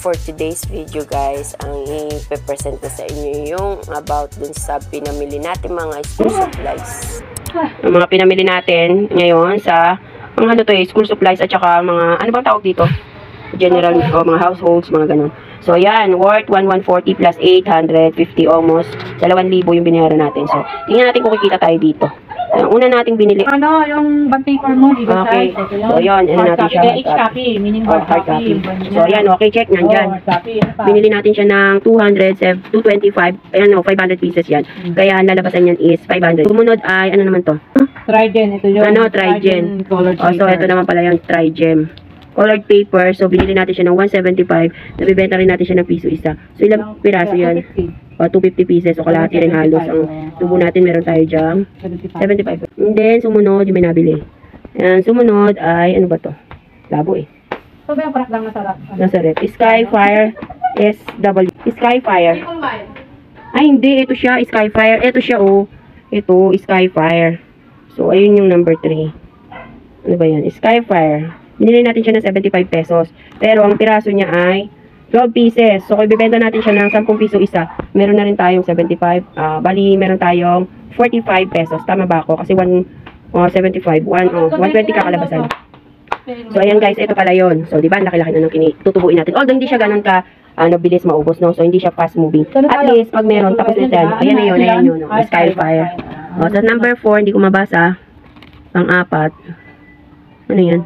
for today's video guys, ang i-present ko sa inyo yung about dun sa pinamili natin mga school supplies. Ang mga pinamili natin ngayon sa mga ano to school supplies at saka mga, ano bang tawag dito? General o mga households, mga ganun. So yan, worth 1,140 plus 850 almost. 2,000 yung binayaran natin. So, tingnan natin kung kikita tayo dito. Yung una nating binili. Ano, yung bond paper mo, di ba? Okay. So, yan. Ano natin siya? Each copy, meaning hard copy. So, yan. Okay, check. Nandyan. Binili natin siya ng 225, ayan o, 500 pieces yan. Kaya, ang lalabasan yan is 500. Sumunod ay, ano naman to? Trigen, ito yun. Ano, Trigen. So, ito naman pala yung Trigem. Colored paper. So, binili natin siya ng 175. Nabibenta rin natin siya ng piso isa. So, ilang piraso yan? 250 pieces. So, kalahati rin halos. Ang tubo natin, meron tayo dyan. 75. And then, sumunod, yung may nabili. And sumunod ay, ano ba to? Labo eh. So, ba yung parak lang nasa rep? Nasa rep. Skyfire SW. Skyfire. Ay, hindi. Ito siya, Skyfire. Ito siya, oh. Ito, Skyfire. So, ayun yung number 3. Ano ba yan? Skyfire. Binili natin siya ng 75 pesos. Pero, ang piraso niya ay 12 pieces. So, kung ibibenta natin siya ng 10 piso isa, meron na rin tayong 75. Bali, meron tayong 45 pesos. Tama ba ako? Kasi 175. 120 kakalabasan. So, ayan guys, ito pala yun. So, di ba, laki-laki na nang tutubuin natin. Although, hindi siya ganun ka, bilis maubos, no? So, hindi siya fast moving. At least, pag meron, tapos na siya. Ayan na yun, ayan yun. No? Skyfire. So, number 4, hindi ko mabasa. Pang-4. Ano yan?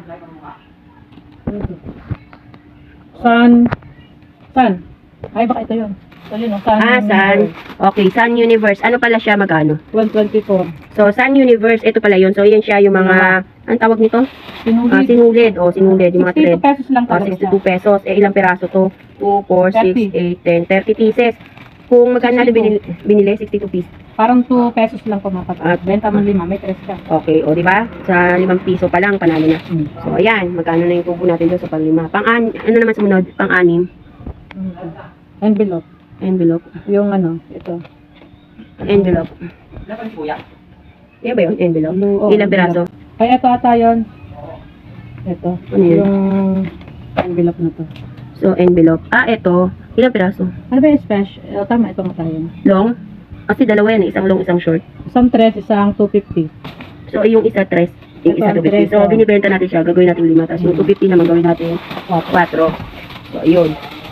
Sun. Ay, baka ito yun. Ito yun, Sun. Sun. Okay, Sun Universe. Ano pala siya, magkano? 124. So, Sun Universe, ito pala yun. So, yan siya yung mga, ang tawag nito? Sinulid. Sinulid. Sinulid. Yung mga 62 pesos lang talaga 62 pesos. Ilang piraso to? 2, 4, 6, 8, 10, 30 pieces. Kung magkano natin binili, 62 pieces. Parang 2 pesos lang po mapapag. Benta mo 5, may 3 ka. Okay, o diba? Sa 5 piso pa lang, panalo na. So, ayan. Magkano na yung tubo natin doon sa pang-5. Ano naman sumunod? Pang-6. Envelope. Envelope. Yung ano, ito. Envelope. Yan ba yun? Envelope? Ilang piraso? Ay, ito ata yun. Ito. Ano yun? Yung envelope na to. So, envelope. Ito. Ilang piraso? Ano ba yung special? Tama, ito nga tayo. Long? Kasi dalawa yan. Isang long, isang short. Isang 3, isang 250. So, yung isa 3, yung isa 250. So, binibenta natin siya. Gagawin natin 5. Tapos yung 250 naman gawin natin 4. So, ayun.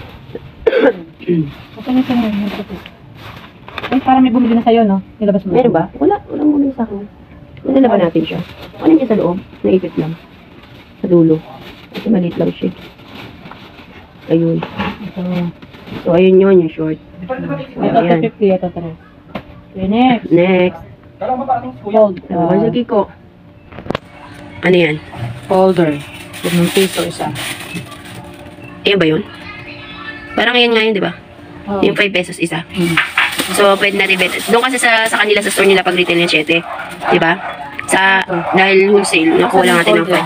Okay na siya ngayon. Ay, parang may bumili na sa'yo, no? Nilabas mo. Meron ba? Wala. Walang bumili sa akin. Nilalaban natin siya. Ano yung sa loob? Naipit lang. Sa dulo. Kasi maliit lang siya. Ayun. So, ayun yun, yung short. So, ito 250, ito 3. Okay, next. Next. Fold. Sige ko. Ano yan? Folder. Yung piso isa. Ayan ba yun? Parang ayan nga yun, di ba? Oh. Yung 5 pesos isa. So, pwede natin benta. Doon kasi sa kanila, sa store nila, pag retail yung 7. Di ba? Dahil wholesale, nakuha lang natin ng 5.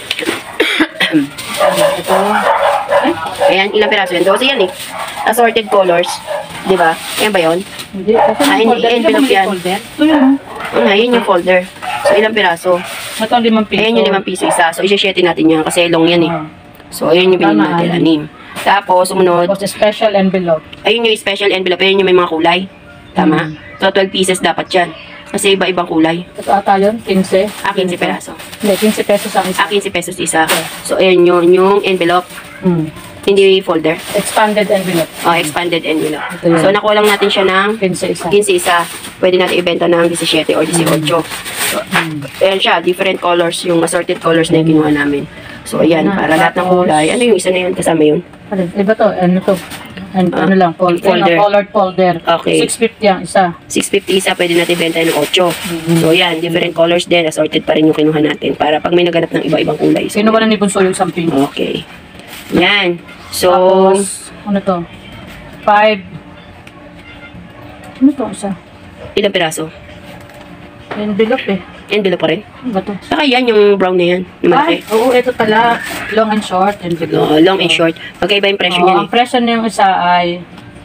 Ito. Ayan, ilang piraso yan? 12 yan eh. Assorted colors. Di ba? Ayan ba yun? Hindi. Kasi envelope yan. Ito yun. Yun yung folder. So, ilang piraso? Ito 5 piso. Ayan yung 5 piso isa. So, i-share natin yan kasi long yan eh. So, ayun yung binili natin, 6. Tapos, sumunod. Tapos, special envelope. Ayun yung special envelope. Ayun yung may mga kulay. Tama? So, 12 pieces dapat yan. Kasi iba-ibang kulay. Ito ata yun, 15. 15 peraso. Hindi, 15 pesos ang isa. 15 pesos isa. So, ayun yung envelope. Hindi folder. Expanded envelope. Expanded envelope. Yun. So, nakuha lang natin siya ng 15 isa. 15 isa. Pwede natin ibenta ng 17 or 18. So, ayan siya. Different colors. Yung assorted colors na yung kinuha namin. So, ayan. Para lahat ng kulay. Ano yung isa na yun? Kasama yun? Iba to. Ano to? Ano lang? Folder. Colored folder. Okay. 650 ang isa. 650 isa. Pwede natin ibenta ng 8. So, yan. Different colors din. Assorted pa rin yung kinuha natin. Para pag may naganap ng iba-ibang kulay. So, sino ba na ni Bunso yung samping? Okay. Yan. So, tapos, ano to? 5. Ano to isa? Ilang piraso? Envelope eh. Envelope pa rin? Ano ba to? Saka yan, yung brown na yan. Yung malaki. Oo, ito pala. Long and short envelope. Long and short. Magkaiba yung presyo niyan eh. Ang presyo na yung isa ay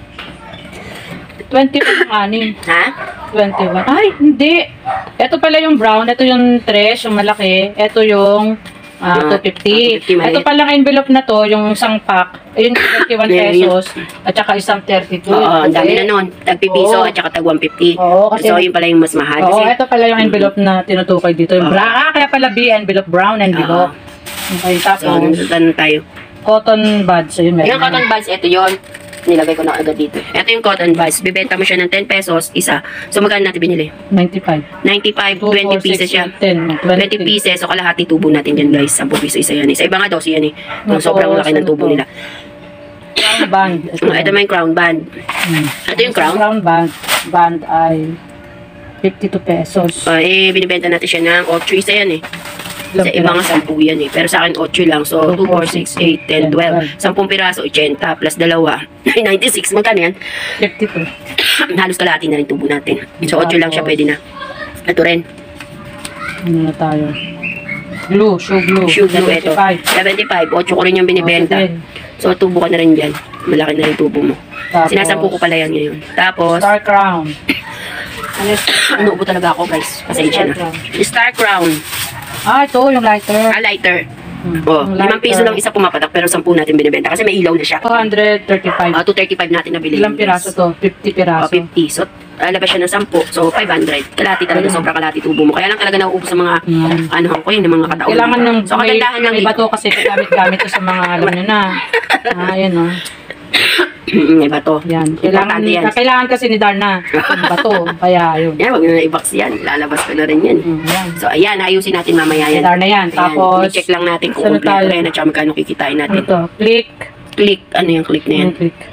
21 anim. Ha? 21. Ay, hindi. Ito pala yung brown. Ito yung tres, yung malaki. Ito yung 250. 250 maliit. Ito palang envelope na to, yung isang pack, ayun, 21 pesos, at saka isang 32. Oo, ang dami na nun. Tagpipiso Oo. at saka tag 150. Oo, kasi- So, yun pala yung mas mahal. Oo, Kasi, ito pala yung envelope na tinutukoy dito. Yung Oo. kaya pala B envelope, brown envelope. Okay, so, tapos, nandun tayo. cotton buds. Ayun, meron. Yung cotton buds, ito yun. Nilagay ko na agad dito. Ito yung cotton buds. Bibenta mo siya ng 10 pesos, isa. So, magkano natin binili? 95. 95, 20 pieces siya. 10, 20 pieces. So, kalahati tubo natin dyan, guys. 10 piso isa yan. Sa iba nga 12 yan eh. Yung Tapos, sobrang laki ng tubo ano to? nila. Crown band. Ito may crown band. Hmm. Ito yung crown. Crown band ay 52 pesos. Binibenta natin siya ng 8 isa yan eh. Ilang Sa iba nga piraso? 10 yan eh. Pero sa akin 8 lang. So, 2, 4, 6, 8, 10, 12. 10 piraso, 80 plus dalawa. 96. Magkano yan? 52. Halos kalahati na rin tubo natin. So, 8 lang siya, pwede na. Ito rin. Ano na tayo? Glue, shoe glue. Shoe glue ito. 75. 8 ko rin yung binibenta. So, tubo ka na rin dyan. Malaki na rin tubo mo. Tapos, Sinasampu ko pala yan ngayon. Tapos, Star Crown. inuubo talaga ako guys. Pasensya na. Star Crown. Ito yung lighter. Lighter. Hmm. Oh, Yung 5 lighter. piso lang isa pumapatak pero 10 natin binibenta kasi may ilaw na siya. 235. 235 natin nabili. Ilang piraso to? 50 piraso. 50. So, labas siya ng 10. So, 500. Kalahati talaga. Sobrang kalahati tubo mo. Kaya lang talaga nauubos sa mga, ano ko yun, ng mga kataon. Kailangan ng So, kagandahan lang may bato kasi gamit-gamit to sa mga alam nyo na. Ayan o. may bato. Yan. Importante yan. Kailangan kasi ni Darna yung bato. Kaya yun. Yan, wag na i-box yan. Lalabas ko na rin yan. Yan. So, ayan. Ayusin natin mamaya Si yan. Darna yan. Ayan, Tapos, i-check lang natin kung saan kompleto tayo? yan at saka magkano kikitain natin. ito. Click. Click. Ano yung click na yan? Yung click.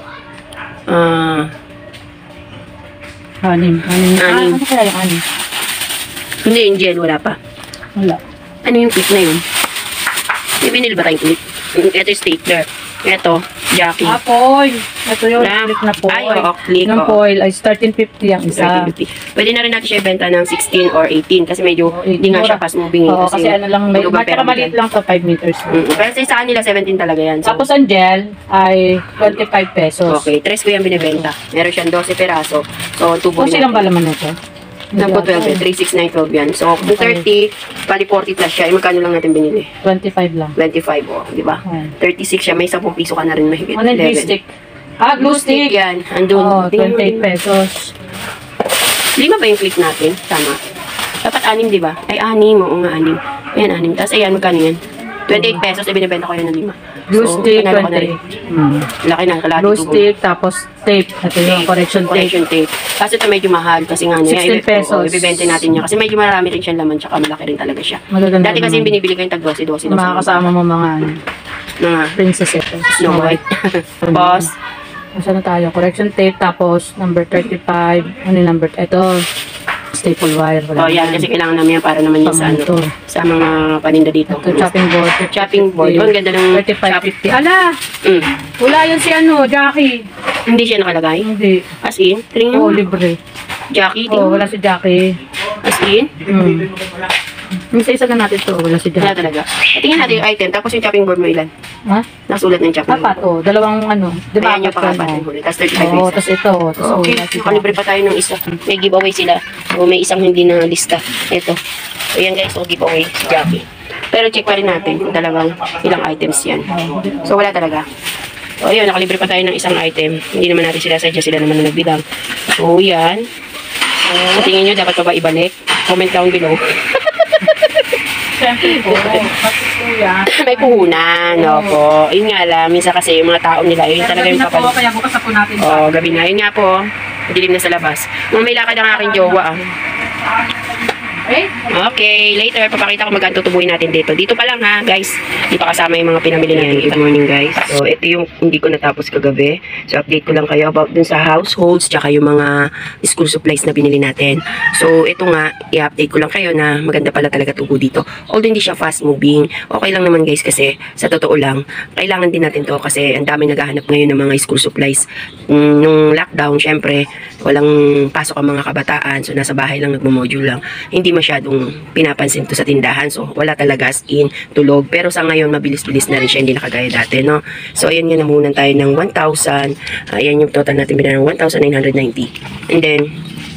Anim. Ano kaya yung anim? Hindi yung gel. Wala pa. Wala. Ano yung click na yun? May binili ba tayong click? Ito yung stapler. Ito, Jackie. Foil. Ito yung click na foil. Ay, oo, click. Yung Oo. foil ay 13.50 ang isa. 13.50. Pwede na rin natin siya ibenta ng 16 or 18 kasi medyo hindi nga siya fast moving. Oo, kasi ano lang, may, tulog ang pera mo maliit dyan. lang to 5 meters. Pero sa kanila 17 talaga yan. So, Tapos ang gel ay 25 pesos. okay, 3 ko yung binibenta. Meron siyang 12 peraso. So, tubo Kung silang ba laman nito? Napo 12, 36912 yan. So, kung 30, pali 40 plus siya, magkano lang natin binili? 25 lang. 25, oh, di ba? Oh. 36 siya, may 10 piso ka na rin mahigit. Ano yung glue 11. stick? Glue stick. yan. Andun. Oh, 28 pesos. 5 ba yung click natin? Tama. Dapat 6, di ba? Ay, 6. Oo nga, 6. Ayan, 6. Tapos, ayan, magkano yan? 28 pesos, binibenta ko yan ng 5. Glue stick, panalo ko na rin. 28. Laki na, kalahati Glue tubo. stick, tapos tape. Ito yung correction tape. Correction tape. Kasi ito medyo mahal kasi nga 16 pesos. ibibenta natin niya kasi medyo marami rin siyang laman tsaka malaki rin talaga siya. Magaganda Dati kasi naman. binibili ko yung tag 12 Mga kasama mo mga ano, mga princess ito. Snow White. Tapos, Saan na tayo? Correction tape, tapos number 35. Ano yung number? Ito, staple wire. Wala yan yan. kasi kailangan namin yan para naman yan sa ano, Ito. sa mga paninda dito. Ito, chopping board. Chopping board. Oh, ang ganda ng 35.50. Ala! Mm. Wala yan si ano, Jackie. Hindi siya nakalagay. Hindi. As in, tingnan Oo, mo. libre. Jackie, Oo, tingnan mo. wala si Jackie. As in, Yung isa na natin to, wala si wala Jackie. talaga. Tingnan natin yung item. Tapos yung chopping board mo ilan? Ha? Nasulat na yung chopping board. Apat, oh. Dalawang ano. Di ba Ayan yung apat pangapat yun, yung oh? huli. Tapos 35 Oo, pesos. tapos ito. Tapos Okay, wala si nakalibre pa tayo ng isa. May giveaway sila. So, may isang hindi na lista. Ito. So, yan guys. So, giveaway si Jackie. Pero check pa rin natin kung talagang ilang items yan. So, wala talaga. So, ayun. Nakalibre pa tayo ng isang item. Hindi naman natin sila sadya. Sila naman na nagbilang. So, yan. So, tingin nyo, dapat pa ba ibalik? Comment down below. Siyempre po. Kasi po yan. May puhunan. Opo. Yun nga lang. Minsan kasi yung mga tao nila, yun talaga Gabi yung na po, papal. kaya bukas na po natin. Oh, gabi na. Yun nga po. Dilim na sa labas. May lakad ang aking jowa. Okay, later papakita ko magkano tutubuin natin dito. Dito pa lang ha, guys. Di pa kasama yung mga pinamili natin. Good morning, guys. So, ito yung hindi ko natapos kagabi. So, update ko lang kayo about dun sa households tsaka yung mga school supplies na binili natin. So, ito nga, i-update ko lang kayo na maganda pala talaga tubo dito. Although hindi siya fast moving, okay lang naman guys kasi sa totoo lang, kailangan din natin to kasi ang daming naghahanap ngayon ng mga school supplies. Nung lockdown, syempre, walang pasok ang mga kabataan. So, nasa bahay lang, nagmo-module lang. Hindi masyadong pinapansin to sa tindahan. So, wala talaga as in tulog. Pero sa ngayon, mabilis-bilis na rin siya. Hindi nakagaya dati, no? So, ayan nga, namunan tayo ng 1,000. Ayan yung total natin binili ng 1,990. And then,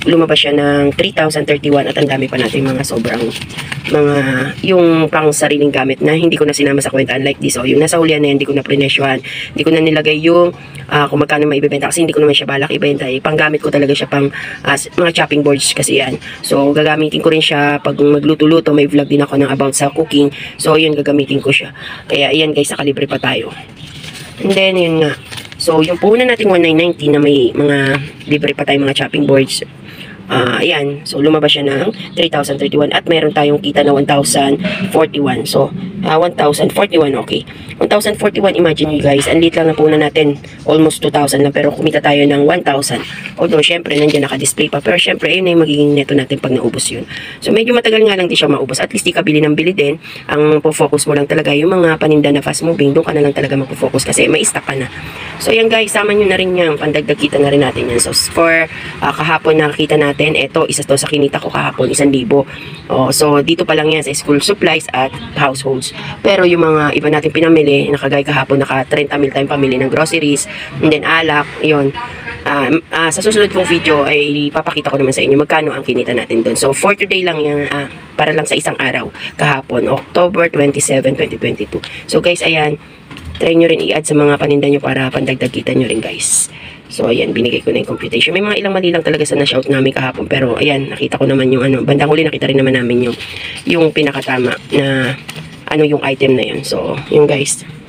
lumabas siya ng 3,031 at ang dami pa natin mga sobrang mga yung pang sariling gamit na hindi ko na sinama sa kwenta, unlike this. So, yung nasa hulihan na yan, hindi ko na prinesyohan, hindi ko na nilagay yung kung magkano maibibenta kasi hindi ko naman siya balak ibenta. Panggamit ko talaga siya pang mga chopping boards kasi yan. So, gagamitin ko rin siya pag magluto-luto. May vlog din ako ng about sa cooking. So, yun, gagamitin ko siya. Kaya, ayan guys, nakalibre pa tayo. And then, yun nga. So, yung puhunan natin 1990 na may mga libre pa tayong mga chopping boards. Ayan. So, lumabas siya ng 3,031 at meron tayong kita na 1,041. So, 1,041, okay. 1,041, imagine nyo guys, ang liit lang na puhunan natin. Almost 2,000 lang, pero kumita tayo ng 1,000. Although, syempre, nandiyan naka-display pa. Pero, syempre, ayun na yung magiging neto natin pag naubos yun. So, medyo matagal nga lang di siya maubos. At least, di ka bili ng bili din. Ang po-focus mo lang talaga yung mga paninda na fast moving. Doon ka na lang talaga magpo-focus kasi may stock ka na. So, yan guys, sama nyo na rin yan. Pandagdag kita na rin natin yan. So, for kahapon nakita natin, ito, isa to sa kinita ko kahapon, 1,000. So, dito pa lang yan sa school supplies at households. Pero yung mga iba natin pinamili, nakagay kahapon, naka 30 mil tayong pamili ng groceries, and then alak, yun. Sa susunod kong video ay papakita ko naman sa inyo magkano ang kinita natin doon. So, for today lang yan, para lang sa isang araw, kahapon, October 27, 2022. So, guys, ayan, try nyo rin i-add sa mga paninda nyo para pandagdag kita nyo rin, guys. So, ayan, binigay ko na yung computation. May mga ilang mali lang talaga sa na-shout namin kahapon. Pero, ayan, nakita ko naman yung bandang huli, nakita rin naman namin yung pinakatama na yung item na yun. So, yung guys.